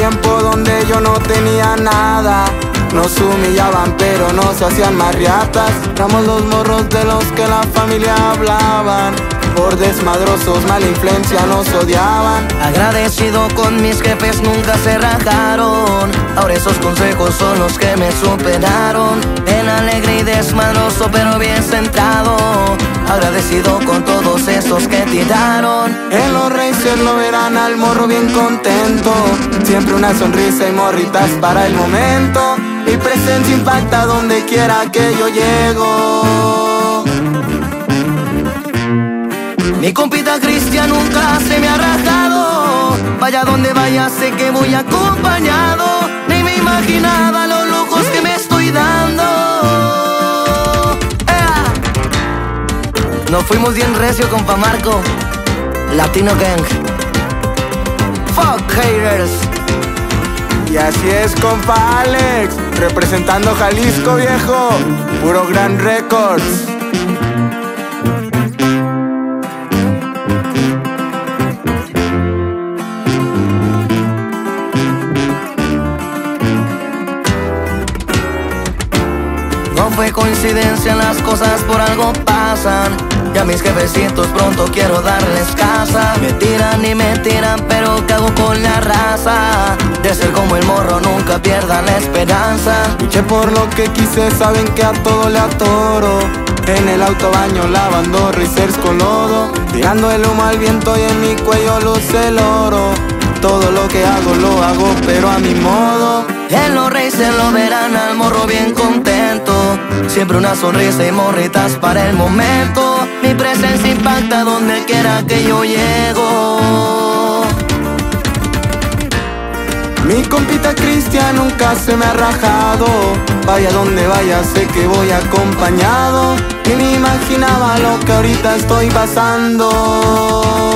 tiempo donde yo no tenía nada. Nos humillaban pero nos hacían más riatas. Éramos los morros de los que la familia hablaban. Por desmadrosos, mala influencia nos odiaban. Agradecido con mis jefes, nunca se rajaron. Ahora esos consejos son los que me superaron. En alegre y desmadroso pero bien centrado. Agradecido con todos esos que tiraron. En los racers lo verán al morro bien contento. Siempre una sonrisa y morritas para el momento. Mi presencia impacta donde quiera que yo llego. Mi compita Cristian nunca se me ha rajado. Vaya donde vaya sé que voy acompañado. Ni me imaginaba los lujos que me estoy dando. Nos fuimos bien recio, compa Marco. Latino Gang. Fuck haters. Y así es, compa Alex, representando Jalisco, viejo. Puro Gran Records. No fue coincidencia, las cosas por algo pasan. Y a mis jefecitos pronto quiero darles casa. Me tiran y me tiran, pero ¿qué hago con la raza? De ser como el morro, nunca pierdan la esperanza. Luché por lo que quise, saben que a todo le atoro. En el autobaño lavando racers con lodo. Tirando el humo al viento y en mi cuello luce el oro. Todo lo que hago lo hago pero a mi modo. En los racers lo verán al morro bien contento. Siempre una sonrisa y morritas para el momento. Mi presencia impacta donde quiera que yo llego. Mi compita Cristian nunca se me ha rajado. Vaya donde vaya sé que voy acompañado. Y me imaginaba lo que ahorita estoy pasando.